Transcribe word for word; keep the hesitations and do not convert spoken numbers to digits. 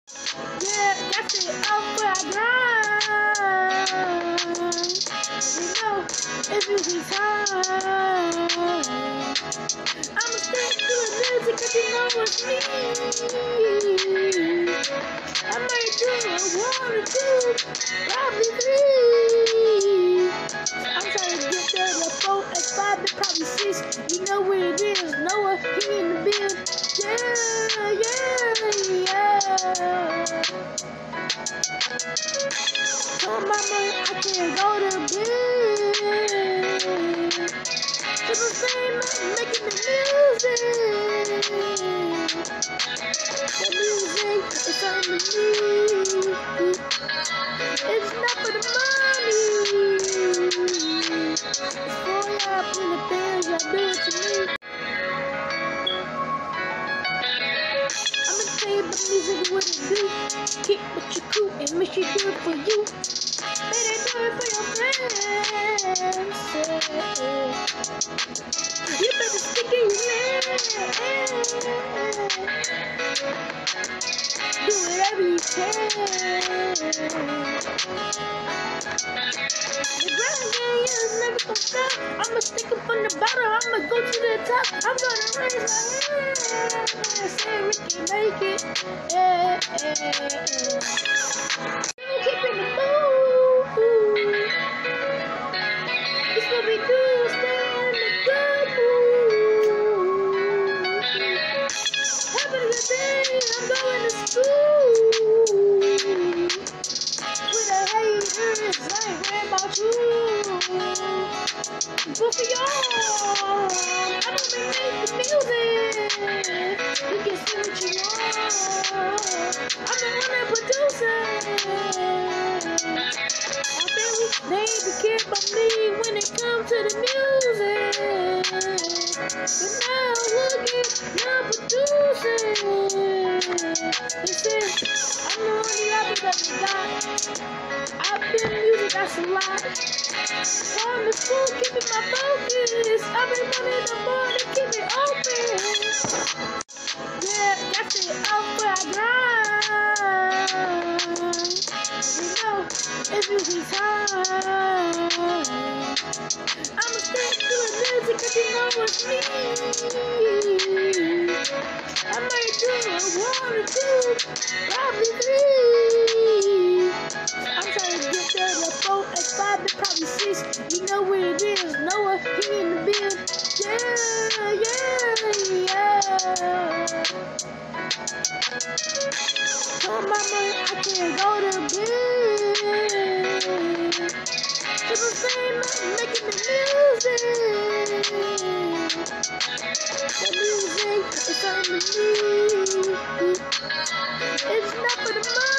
Yeah, got it up for I grind. You know, it's music time. I'ma stick to the music cause you know it's me. I might do one or two, probably three. I'm trying to get there to four and five and probably six. You know where it is, Noah, he in the building. Yeah, yeah, yeah. Told mama I can't go to bed. Cause I'm saying I'm making the music. The music is on the me. It's not for the money. It's for y'all in the bands, y'all do it to me. I'ma tell you about music and what it do. Kick with your crew and make sure you do it for you. Better do it for your friends. You better stick in your man. Do whatever you can. The grind game is never gonna stop. I'ma stick up on the bottom. I'ma go to the top. I'm gonna raise my hand. Say we can make it. Yeah, yeah, yeah. Keep in the mood. It's what we do. Stay in the good mood. Having a good day. I'm going to school. With the haters, I ain't worried about you. But for y'all, I'm gonna make the music. You can see what you want. I'm the one that produces. I bet we, they ain't care about me when it comes to the music. But now look at young producing. They said, I'm the only rapper that they got. I've been music, that's a lot. On the school, keeping my focus. I've been running the morning, keep it open. Yeah, got it up for I grind. You know, it's music time. I'ma stick to the music cause you know it's me. I might do one or two, probably three. I'm trying to get there to four and five and probably six. You know where it is, Noah, he in the building. Yeah, yeah, yeah. Told mama I can't go to bed. Cause I'm saying I'm making the music. The music is on the me. It's not for the money.